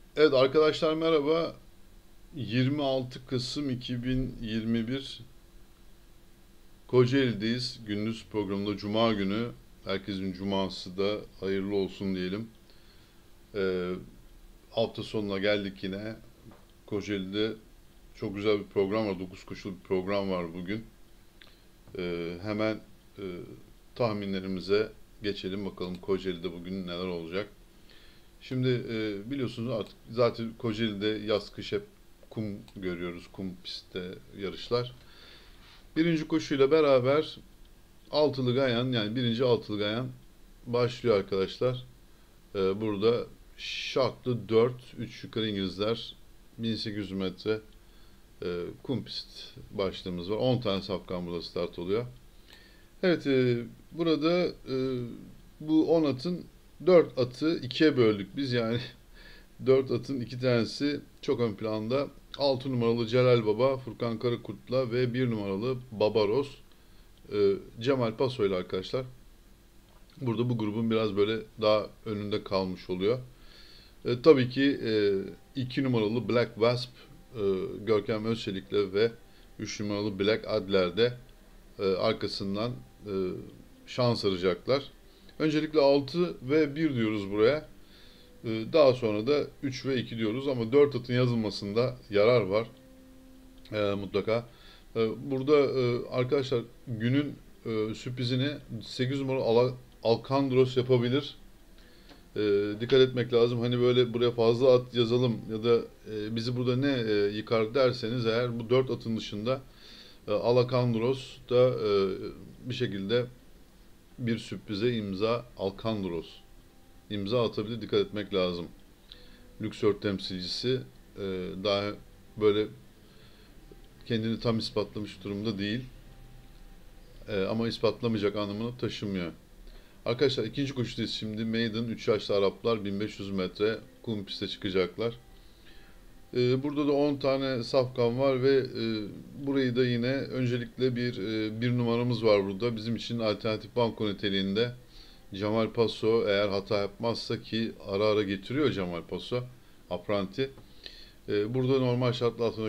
Evet arkadaşlar merhaba. 26 Kasım 2021 Kocaeli'deyiz. Gündüz programında Cuma günü. Herkesin cuması da hayırlı olsun diyelim. Ee, Hafta sonuna geldik yine. Kocaeli'de çok güzel bir program var. 9 koşulu bir program var bugün. Hemen e, tahminlerimize geçelim bakalım Kocaeli'de bugün neler olacak. Şimdi biliyorsunuz artık zaten Kocaeli'de yaz kış hep kum görüyoruz. Kum pistte yarışlar. Birinci koşuyla beraber altılı gayan yani birinci altılı gayan başlıyor arkadaşlar. Burada şartlı 4 3 yukarı İngilizler 1800 metre kum pist başlığımız var. 10 tane safkan burada start oluyor. Evet, burada bu 10 atın 4 atı ikiye böldük biz yani 4 atın 2 tanesi çok ön planda. 6 numaralı Celal Baba, Furkan Karakurt'la ve bir numaralı Babaros, Cemal Paso'yla arkadaşlar. Burada bu grubun biraz böyle daha önünde kalmış oluyor. Tabii ki 2 numaralı Black Wasp, Görkem Özçelik'le ve 3 numaralı Black Adler de arkasından e, şans arayacaklar. Öncelikle 6 ve 1 diyoruz buraya. Daha sonra da 3 ve 2 diyoruz ama 4 atın yazılmasında yarar var mutlaka. Burada arkadaşlar günün sürprizini 8 numara Alcandros yapabilir. Dikkat etmek lazım. Hani böyle buraya fazla at yazalım ya da bizi burada ne yıkar derseniz eğer bu 4 atın dışında Alcandros da bir şekilde bir sürprize Alcandros imza atabilir. Dikkat etmek lazım. Lüksör temsilcisi daha böyle kendini tam ispatlamış durumda değil. Ama ispatlamayacak anlamını taşımıyor. Arkadaşlar ikinci koşudayız şimdi. Maiden 3 yaşlı Araplar 1500 metre kum piste çıkacaklar. Burada da 10 tane safkan var ve burayı da yine öncelikle bir numaramız var burada. Bizim için alternatif banko niteliğinde Cemal Paso eğer hata yapmazsa ki ara ara getiriyor Cemal Paso. Apranti. Burada normal şartlar altında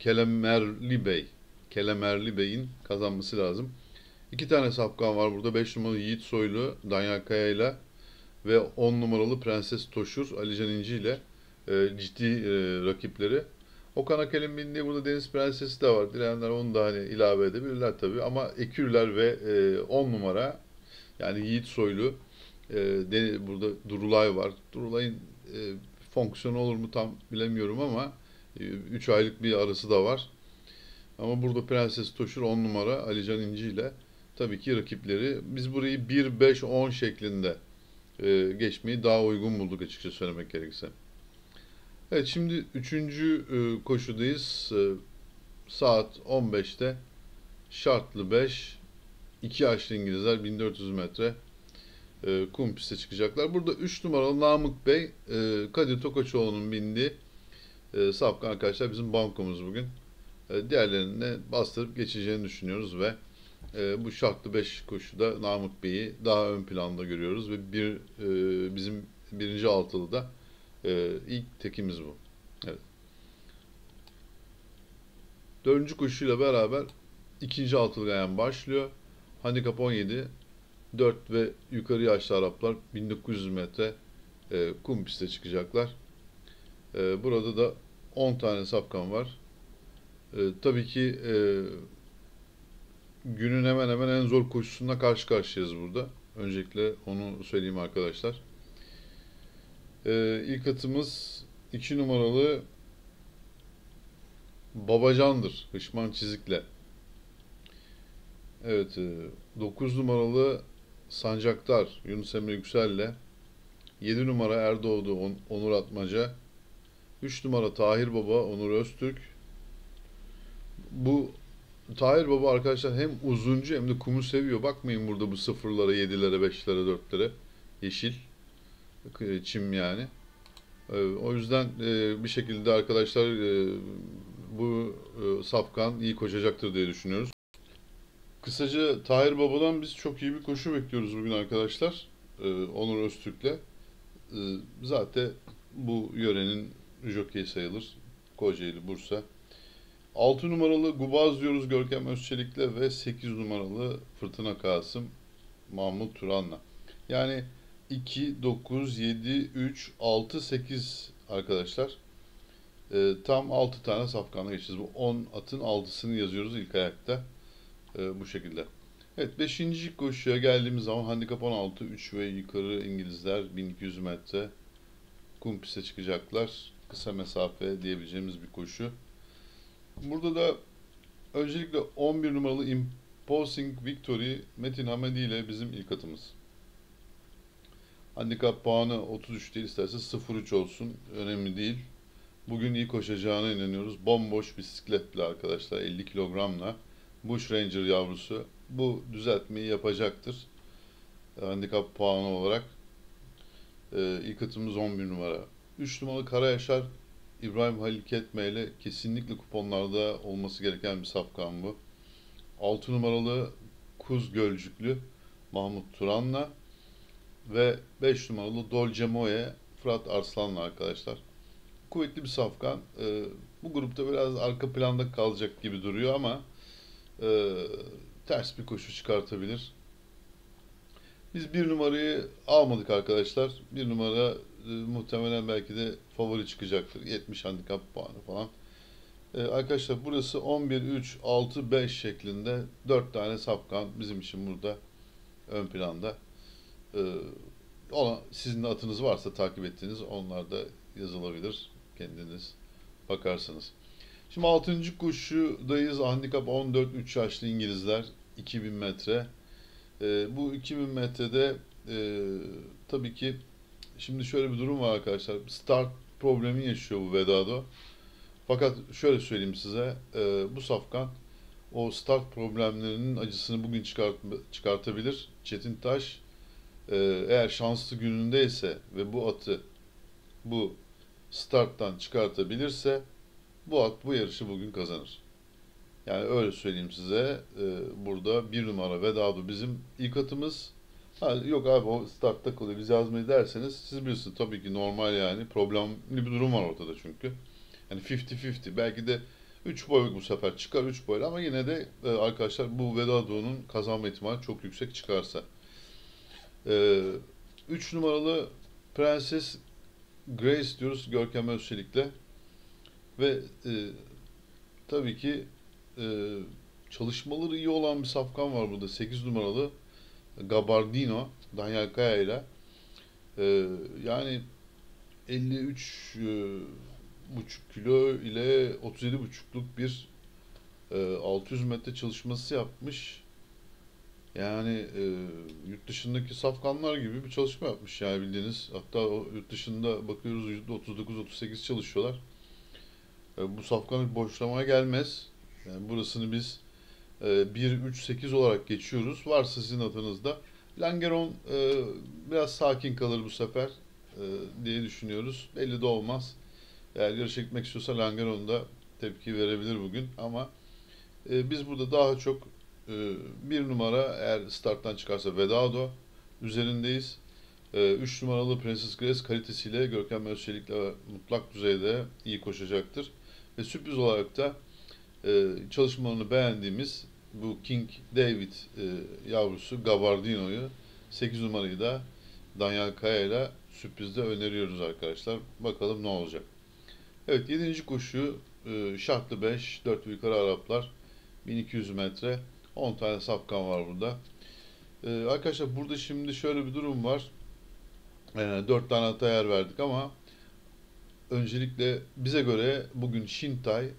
Kelemerli Bey'in kazanması lazım. İki tane safkan var burada. 5 numaralı Yiğit Soylu Danyal Kaya ile ve 10 numaralı Prenses Toşur Ali İnci ile ciddi rakipleri. Okan Akel'in bindiği burada Deniz Prensesi de var. Dileyenler onu da hani ilave edebilirler tabii. Ama Ekürler ve 10 numara yani Yiğit Soylu, burada Durulay var. Durulay'ın fonksiyonu olur mu tam bilemiyorum ama 3 aylık bir arası da var. Ama burada Prenses Toşur 10 numara Alican İnci ile tabii ki rakipleri. Biz burayı 1-5-10 şeklinde geçmeyi daha uygun bulduk açıkça söylemek gerekirse. Evet şimdi 3. Koşudayız. Saat 15'te şartlı 5 2 yaşlı İngilizler 1400 metre kum piste çıkacaklar. Burada 3 numaralı Namık Bey, Kadir Tokaçoğlu'nun bindiği safkan arkadaşlar bizim bankomuz bugün. Diğerlerine bastırıp geçeceğini düşünüyoruz ve bu şartlı 5 koşuda Namık Bey'i daha ön planda görüyoruz ve bizim birinci altılı da ilk tekimiz bu. Evet. Dördüncü koşuyla beraber ikinci altılı gayen başlıyor. Handikap 17, 4 ve yukarı yaşlı Araplar 1900 metre kum piste çıkacaklar. Burada da 10 tane safkan var. Tabii ki günün hemen hemen en zor koşusunda karşı karşıyayız burada. Öncelikle onu söyleyeyim arkadaşlar. İlk atımız 2 numaralı Babacan'dır. Hışman Çizik'le. Evet, 9 numaralı Sancaktar Yunus Emre Yüksel'le. 7 numara Erdoğdu Onur Atmaca. 3 numara Tahir Baba Onur Öztürk. Bu Tahir Baba arkadaşlar hem uzuncu hem de kumu seviyor. Bakmayın burada bu sıfırlara, 7'lere, 5'lere, 4'lere. Yeşil. Çim yani. O yüzden bir şekilde arkadaşlar bu safkan iyi koşacaktır diye düşünüyoruz. Kısaca Tahir Baba'dan biz çok iyi bir koşu bekliyoruz bugün arkadaşlar. Onur Öztürk'le. Zaten bu yörenin jokey sayılır. Kocaeli, Bursa. 6 numaralı Gubaz diyoruz Görkem Özçelik'le ve 8 numaralı Fırtına Kasım Mahmut Turan'la. Yani 2, 9, 7, 3, 6, 8 arkadaşlar. Tam 6 tane safkanla geçeceğiz. Bu 10 atın 6'sını yazıyoruz ilk ayakta. Bu şekilde. Evet, 5. koşuya geldiğimiz zaman handikap 16, 3 ve yukarı İngilizler 1200 metre kum piste çıkacaklar. Kısa mesafe diyebileceğimiz bir koşu. Burada da öncelikle 11 numaralı Imposing Victory Metin Hamedi ile bizim ilk atımız. Handikap puanı 33 değil, isterse 0-3 olsun. Önemli değil. Bugün iyi koşacağına inanıyoruz. Bomboş bisikletle arkadaşlar, 50 kilogramla. Bush Ranger yavrusu. Bu düzeltmeyi yapacaktır. Handikap puanı olarak. İlk atımız 11 numara. 3 numaralı Kara Yaşar İbrahim Halil Ketme ile kesinlikle kuponlarda olması gereken bir safkan bu. 6 numaralı Kuz Gölcüklü Mahmut Turan'la ve 5 numaralı Dolce Moe Fırat Arslan'la arkadaşlar. Kuvvetli bir safkan. Bu grupta biraz arka planda kalacak gibi duruyor ama e, ters bir koşu çıkartabilir. Biz bir numarayı almadık arkadaşlar. Bir numara muhtemelen belki de favori çıkacaktır. 70 handikap puanı falan. Arkadaşlar burası 11, 3, 6, 5 şeklinde 4 tane safkan bizim için burada ön planda. Ee, Sizin de atınız varsa takip ettiğiniz onlar da yazılabilir. Kendiniz bakarsınız. Şimdi 6. koşudayız. Handikap 14, 3 yaşlı İngilizler 2000 metre. Bu 2000 metrede tabii ki şimdi şöyle bir durum var arkadaşlar. Start problemi yaşıyor bu Vedado. Fakat şöyle söyleyeyim size, bu safkan o start problemlerinin acısını bugün çıkartabilir. Çetin Taş eğer şanslı günündeyse ve bu atı bu starttan çıkartabilirse bu at bu yarışı bugün kazanır. Yani öyle söyleyeyim size. Burada bir numara Vedado bizim ilk atımız. Ha, yok abi o startta kalıyor biz yazmayı derseniz siz bilirsiniz tabii ki normal, yani problemli bir durum var ortada çünkü. Yani 50-50 belki de 3 boy bu sefer çıkar 3 boyla ama yine de arkadaşlar bu Vedado'nun kazanma ihtimali çok yüksek çıkarsa. 3 numaralı Prenses Grace diyoruz Görkem Özçelik'le ve tabii ki e, çalışmaları iyi olan bir safkan var burada, 8 numaralı Gabardino Daniel Kaya ile yani 53 buçuk kilo ile 37 buçukluk bir 600 metre çalışması yapmış. Yani yurt dışındaki safkanlar gibi bir çalışma yapmış yani bildiğiniz. Hatta o yurt dışında bakıyoruz %39-38 çalışıyorlar. Bu safkan boşlamaya gelmez. Yani burasını biz 1-3-8 olarak geçiyoruz. Varsa sizin adınızda. Langeron biraz sakin kalır bu sefer diye düşünüyoruz. Belli de olmaz. Eğer yarış gitmek istiyorsa Langeron da tepki verebilir bugün. Ama biz burada daha çok bir numara eğer starttan çıkarsa Vedado üzerindeyiz. 3 numaralı Princess Grace kalitesiyle Görkem Özçelik'le mutlak düzeyde iyi koşacaktır. Ve sürpriz olarak da çalışmalarını beğendiğimiz bu King David yavrusu Gabardino'yu 8 numarayı da Daniel Kaya ile sürprizde öneriyoruz arkadaşlar. Bakalım ne olacak. Evet, 7. koşu şartlı 5 4 yukarı Araplar 1200 metre 10 tane safkan var burada. Arkadaşlar burada şimdi şöyle bir durum var. 4 tane ata yer verdik ama öncelikle bize göre bugün Şintay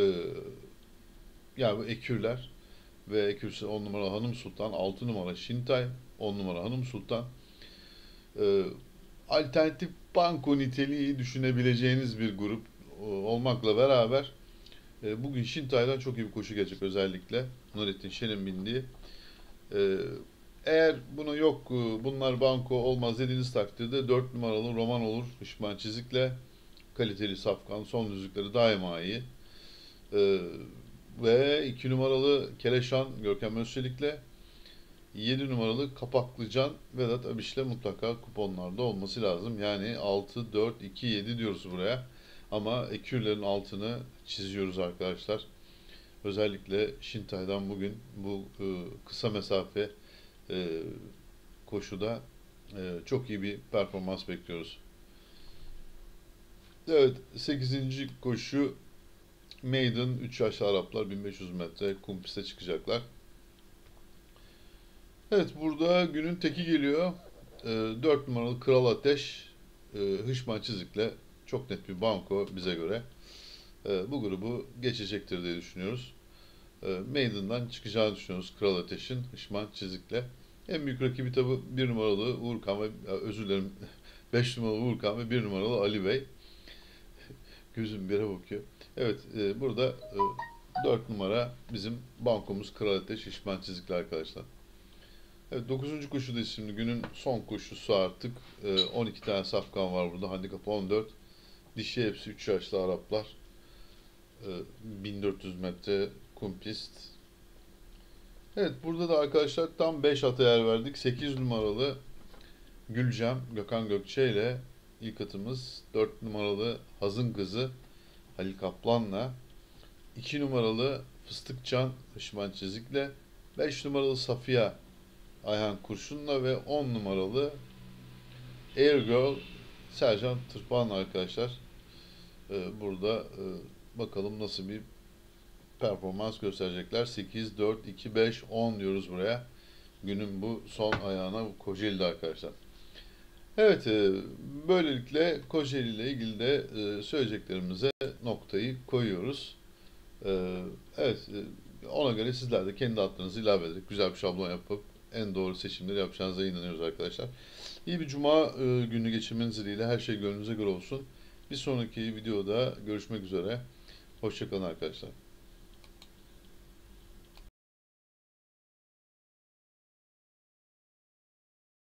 yani bu ekürler ve ekürse 10 numara Hanım Sultan, 6 numara Şintay, 10 numara Hanım Sultan. Ee, Alternatif banko niteliği düşünebileceğiniz bir grup olmakla beraber bugün Şintay'dan çok iyi bir koşu gelecek, özellikle Nurettin Şen'in bindiği. Ee, Eğer buna yok bunlar banko olmaz dediğiniz takdirde 4 numaralı Roman olur Işman Çizik'le, kaliteli safkan, son düzlükleri daima iyi. Ee, Ve 2 numaralı Keleşan Görkem Özçelik'le 7 numaralı Kapaklıcan Vedat Abiş'le mutlaka kuponlarda olması lazım. Yani 6, 4, 2, 7 diyoruz buraya. Ama ekürlerin altını çiziyoruz arkadaşlar. Özellikle Şintay'dan bugün bu kısa mesafe e, koşuda çok iyi bir performans bekliyoruz. Evet, sekizinci koşu Maiden 3 yaşlı Araplar 1500 metre kum piste çıkacaklar. Evet, burada günün teki geliyor. 4 numaralı Kral Ateş Hışman Çizik'le çok net bir banko bize göre. Bu grubu geçecektir diye düşünüyoruz. Maiden'dan çıkacağını düşünüyoruz Kral Ateş'in Hışman Çizik'le. En büyük rakibi tabi 1 numaralı Uğurkan ve özür dilerim 5 numaralı Uğurkan ve 1 numaralı Ali Bey. Gözüm bir yere bakıyor. Evet, burada 4 numara bizim bankomuz Kral Ateş Hışman Çizik'le arkadaşlar. Evet, 9. koşudayız şimdi. Günün son koşusu artık. 12 tane safkan var burada. Handikap 14. Dişi hepsi 3 yaşlı Araplar. 1400 metre kum pist. Evet, burada da arkadaşlar tam 5 ata yer verdik. 8 numaralı Gülcem Gökhan Gökçe ile ilk atımız. 4 numaralı Hazın Kızı Halil Kaplan'la. 2 numaralı Fıstıkcan Işman Çizik'le. 5 numaralı Safiye Ayhan Kurşun'la ve 10 numaralı Air Girl Sercan Tırpan'la arkadaşlar. Burada bakalım nasıl bir performans gösterecekler. 8, 4, 2, 5, 10 diyoruz buraya. Günün bu son ayağına Kocaeli'de arkadaşlar. Evet, böylelikle Kocaeli ile ilgili de söyleyeceklerimize noktayı koyuyoruz. Evet, ona göre sizler de kendi adlarınızı ilave ederek güzel bir şablon yapıp en doğru seçimleri yapacağınıza inanıyoruz arkadaşlar. İyi bir cuma günü geçirmeniz dileğiyle her şey gönlünüze göre olsun. Bir sonraki videoda görüşmek üzere. Hoşça kalın arkadaşlar.